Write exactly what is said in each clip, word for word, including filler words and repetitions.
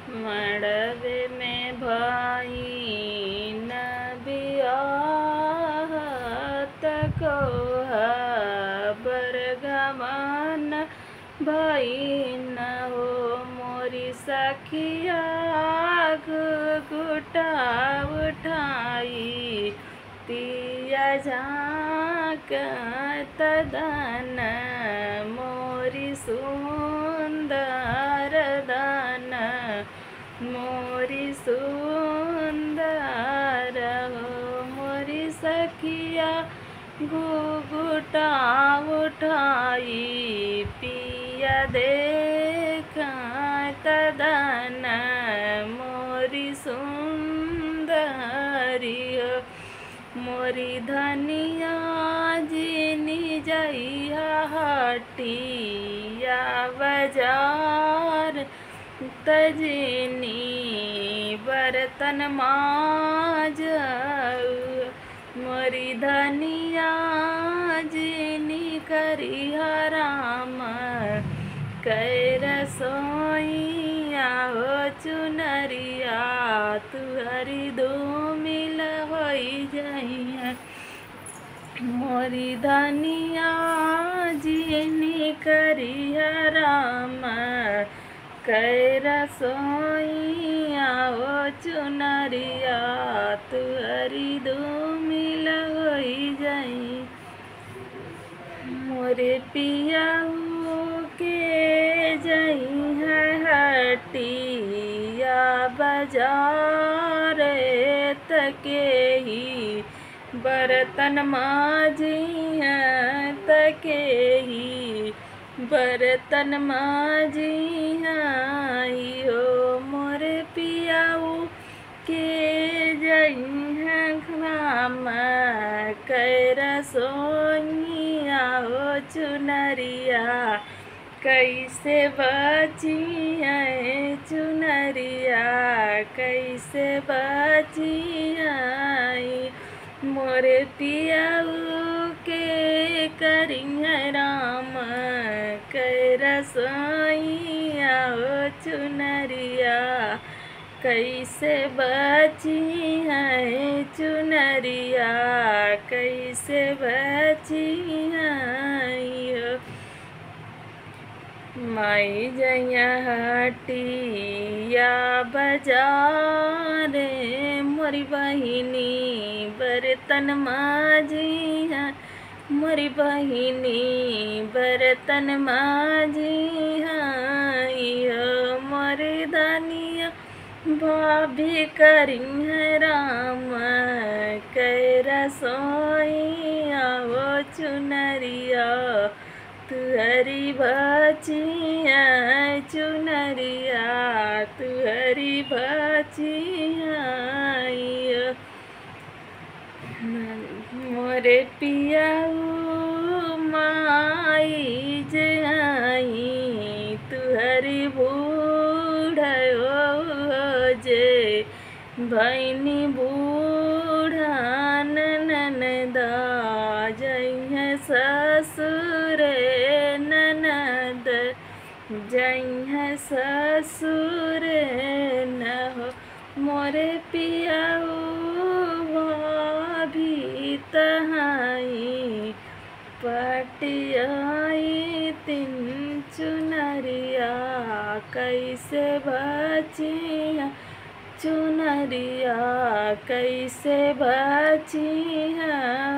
मड़वे में भाई न बियाह तको बरगमान भाई न हो मोरी सखिया घुघुटा उठाई पिया झाँक तदन मोरी सुंदर दन मोरी सुंदर हो मोरी सखिया घुघुटा उठाई पिया देखा तदन मोरी सुंदरी हो मोरी धनिया जिनी जइया हटिया बाजार तजनी बर्तन माज मोरी धनिया जिनी करिया राम कैर सोइया हो चुनरिया तुहरी दो मिल होई जाइया मोरी धनिया जिनी करिया राम कैर सोइया हो चुनरिया तुहरी दो मिल होई जाई मोरे पिया के जई है हटिया बाजार तके ही बर्तन माजी हैं तके ही बर्तन माजी हैं हो मोरे पियाऊ के जई हैं घराम कैर सोइया हो चुनरिया कैसे बची है चुनरिया कैसे बची है मोरे पियाऊ के करिया राम कैर सोइया हो चुनरिया कैसे बची है चुनरिया कैसे बची है माई जइया हटिया बाजारे मोरी बहिनी बर्तन माजिया मोरी बहिनी बर्तन माजिया मोरी धनिया भाभी करी है राम कैर सोइया वो चुनरिया तुहरी बचिया चुनरिया तुहरी बचिया मोरे पियाऊ माई जाई तुहरी बूढ़ा जे भैनी बूढ़ा ननदा जइया ससुर ननद जइया ससुर न हो मोरे पियाऊ भाभी तहाई पटियाई तीन चुनरिया कैसे बचिया चुनरिया कैसे बचिया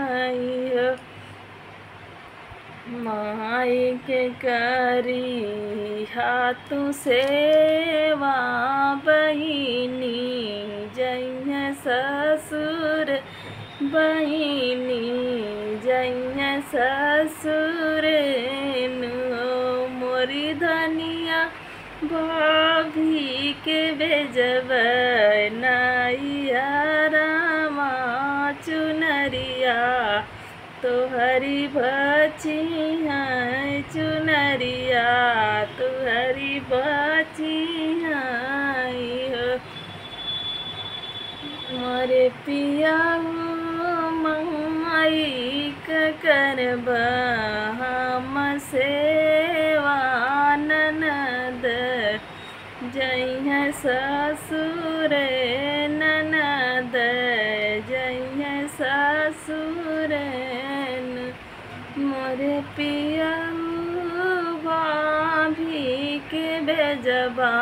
माई के करी हाथों सेवा बहिनी जइया ससुर बहिनी जइया ससुर मोरी धनिया भाभी के बेजब नैया रामा चुनरिया तुहरी बची है चुनरिया तुहरी बची है मोरे पियाऊ माई करब हम सेवा ननद जइहे ससुर ननद जइहे ससुर मोरे पिया भाभी के भेजबा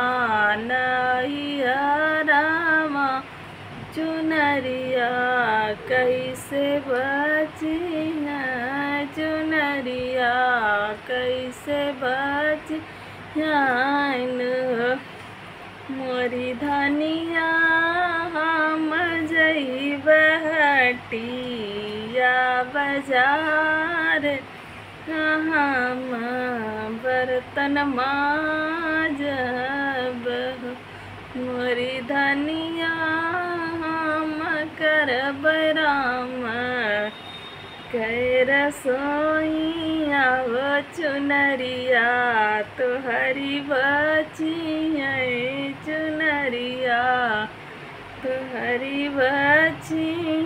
नैहरामा चुनरिया कैसे बचिया चुनरिया कैसे बचियान मोरी धनिया हम जइबे हटिया बाजार हम बर्तन मांजब मोरी धनिया हम करब राम कैर सोइया वो चुनरिया तोहरी बचिया चुनरिया तोहरी बचिया।